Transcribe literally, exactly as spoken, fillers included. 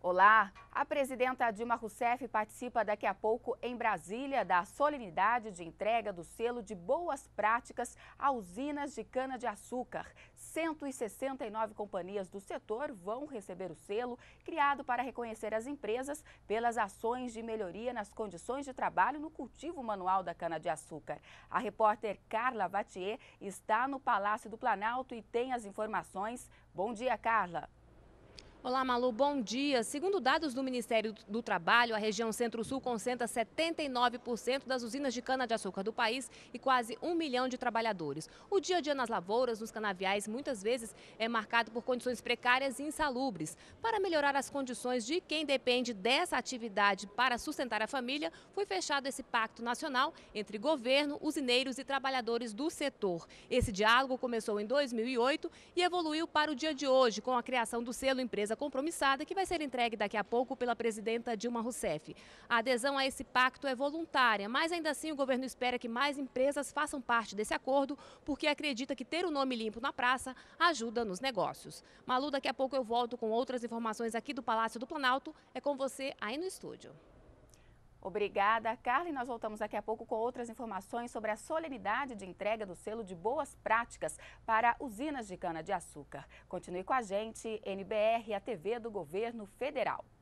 Olá, a presidenta Dilma Rousseff participa daqui a pouco em Brasília da solenidade de entrega do selo de boas práticas a usinas de cana-de-açúcar. cento e sessenta e nove companhias do setor vão receber o selo, criado para reconhecer as empresas pelas ações de melhoria nas condições de trabalho no cultivo manual da cana-de-açúcar. A repórter Carla Vatier está no Palácio do Planalto e tem as informações. Bom dia, Carla. Olá, Malu, bom dia. Segundo dados do Ministério do Trabalho, a região Centro-Sul concentra setenta e nove por cento das usinas de cana-de-açúcar do país e quase um milhão de trabalhadores. O dia a dia nas lavouras, nos canaviais, muitas vezes é marcado por condições precárias e insalubres. Para melhorar as condições de quem depende dessa atividade para sustentar a família, foi fechado esse pacto nacional entre governo, usineiros e trabalhadores do setor. Esse diálogo começou em dois mil e oito e evoluiu para o dia de hoje, com a criação do selo Empresa Compromissada, que vai ser entregue daqui a pouco pela presidenta Dilma Rousseff. A adesão a esse pacto é voluntária, mas ainda assim o governo espera que mais empresas façam parte desse acordo, porque acredita que ter o nome limpo na praça ajuda nos negócios. Malu, daqui a pouco eu volto com outras informações aqui do Palácio do Planalto. É com você aí no estúdio. Obrigada, Carla. E nós voltamos daqui a pouco com outras informações sobre a solenidade de entrega do selo de boas práticas para usinas de cana-de-açúcar. Continue com a gente, N B R, a T V do Governo Federal.